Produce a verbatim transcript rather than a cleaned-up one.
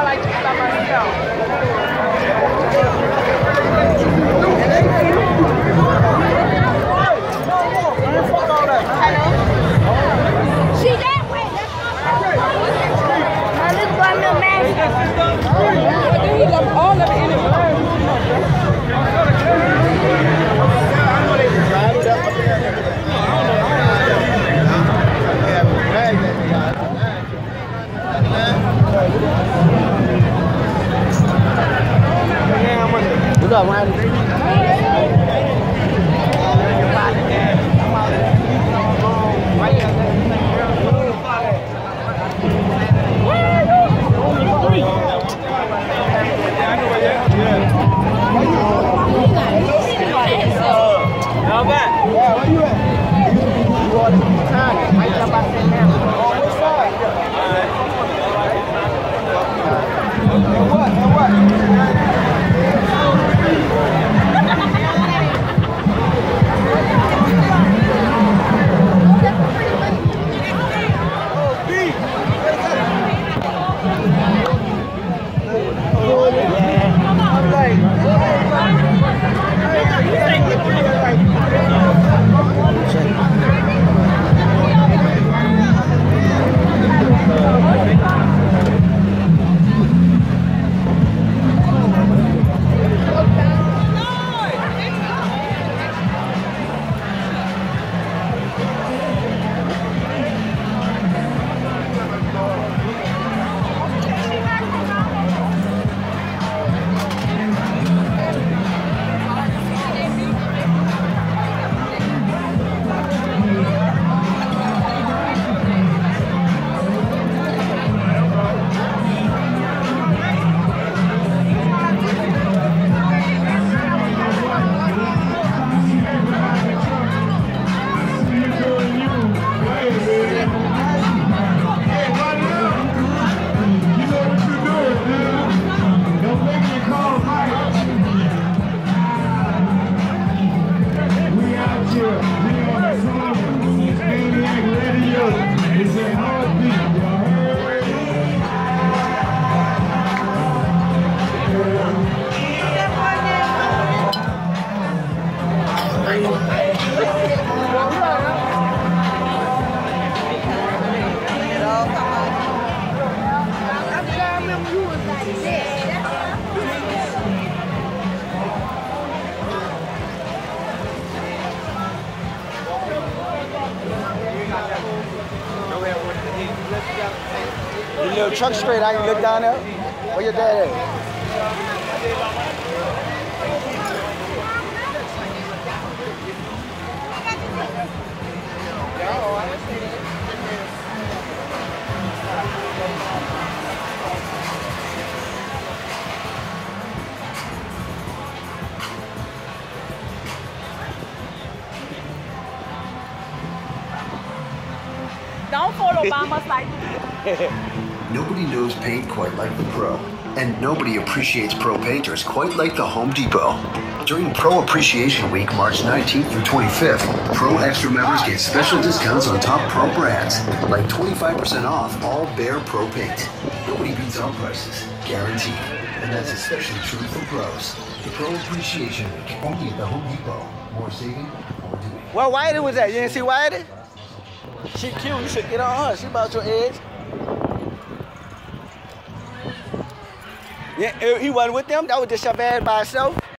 like to stop myself. See that way? Now look for the man. All of it in Đúng rồi, ngoài you little truck straight out, you look down there. Where your dad at? Don't follow Obama's like Nobody knows paint quite like the Pro, and nobody appreciates Pro painters quite like the Home Depot. During Pro Appreciation Week, March nineteenth through twenty-fifth, Pro Extra members get special discounts on top Pro brands, like twenty-five percent off all Behr Pro paint. Nobody beats our prices, guaranteed. And that's especially true for pros. The Pro Appreciation Week, only at the Home Depot. More saving, more doing. Where Whitey was at? You didn't see Whitey? She cute, you should get on her. She about your age. Yeah, he wasn't with them. That was just your bad by herself.